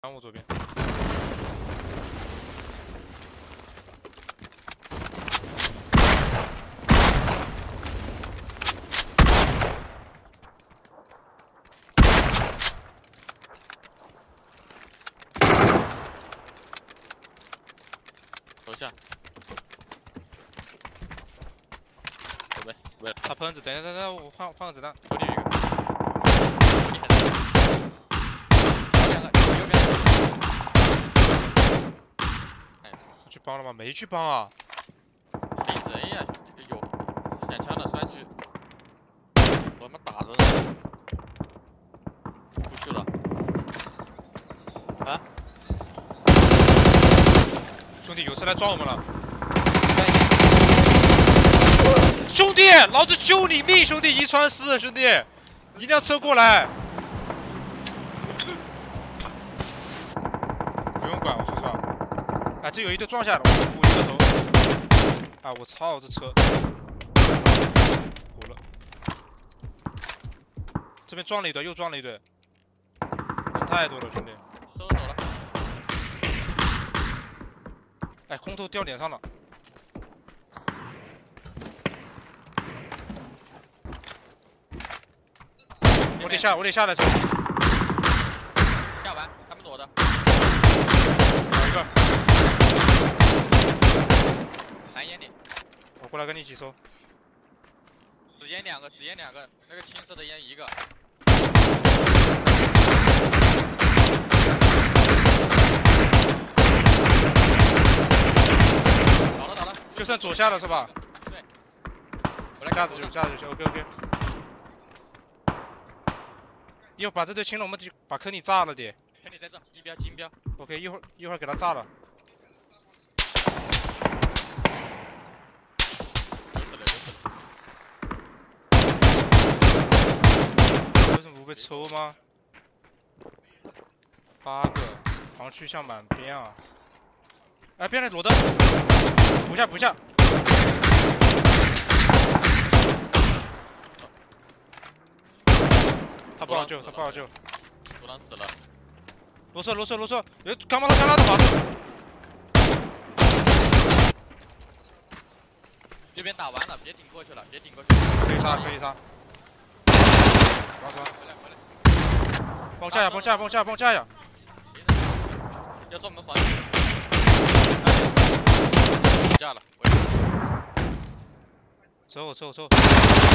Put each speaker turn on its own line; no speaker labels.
看我左边。
楼下。准备，准备。
他喷子，等一下，我换个子弹。
手里有一个。两个，右边。nice。
去帮了吗？没去帮啊。
没人呀，有2枪的摔去。我他妈打着呢。出去了。啊？
兄弟，有车来撞我们了。兄弟，老子救你命！兄弟，1穿4，兄弟，一辆车过来。不用管，我说实话。哎，这有一队撞下来了，我补一个头。啊，我操，这车补了。这边撞了一队，又撞了一队，人太多了，兄弟。
都走了。
哎，空投掉脸上了。我得下来走。
下完，他们躲的。
哪一个？
蓝烟里。
我过来跟你一起收。
紫烟2个，紫烟2个，那个青色的烟1个。倒了。
就剩左下了是吧？
对。我来
下子就行 ，OK。一会儿把这队清了，我们就把坑里炸了点。
坑里在这，一标金标。
OK， 一会儿给他炸了。
有死了。
为什么不被抽吗？8个，防区向满边啊！哎，边来裸灯，补下。他不好救。
独狼死了。
罗瑟，有干嘛的马路。
右边打完了，别顶过去了。
可以杀。回来。帮架呀！
要专门防御。架了。
走。